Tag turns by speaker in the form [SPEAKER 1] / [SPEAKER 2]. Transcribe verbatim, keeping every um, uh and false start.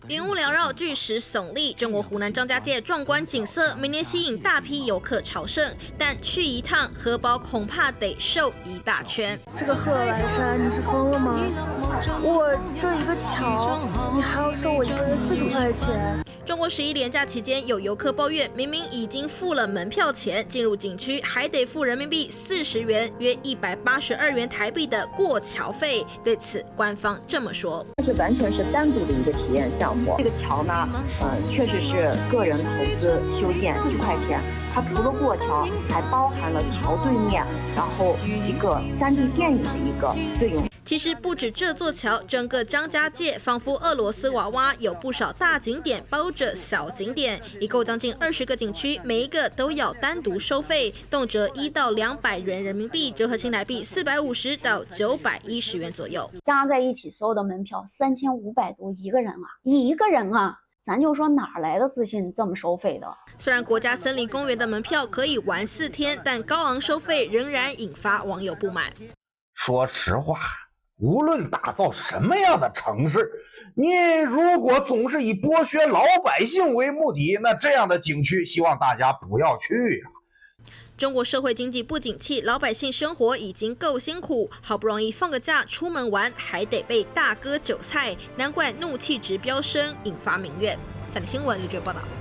[SPEAKER 1] 云雾缭绕，巨石耸立，中国湖南张家界壮观景色，每年吸引大批游客朝圣，但去一趟荷包恐怕得瘦一大圈。
[SPEAKER 2] 这个贺兰山，你是疯了吗？我这一个桥，你还要收我一个人四十块钱？
[SPEAKER 1] 中国十一连假期间，有游客抱怨，明明已经付了门票钱，进入景区还得付人民币四十元，约一百八十二元台币的过桥费。对此，官方这么说：
[SPEAKER 3] 这是完全是单独的一个体验项目。这个桥呢，呃，确实是个人投资修建四十块钱，它除了过桥，还包含了桥对面，然后一个 三 D 电影的一个费用。
[SPEAKER 1] 其实不止这座桥，整个张家界仿佛俄罗斯娃娃，有不少大景点包着小景点，一共将近二十个景区，每一个都要单独收费，动辄一到两百元人民币，折合新台币四百五十到九百一十元左右。
[SPEAKER 4] 加在一起，所有的门票三千五百多一个人啊，一个人啊！ 咱就说哪来的自信这么收费的？
[SPEAKER 1] 虽然国家森林公园的门票可以玩四天，但高昂收费仍然引发网友不满。
[SPEAKER 5] 说实话，无论打造什么样的城市，你如果总是以剥削老百姓为目的，那这样的景区希望大家不要去呀。
[SPEAKER 1] 中国社会经济不景气，老百姓生活已经够辛苦，好不容易放个假出门玩，还得被大割韭菜，难怪怒气值飙升，引发民怨。三立新闻刘觉报道。